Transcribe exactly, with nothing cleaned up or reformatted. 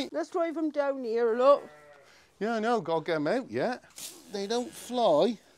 mate. Let's drive them down here, look. Yeah, I know. Gotta get them out yet. They don't fly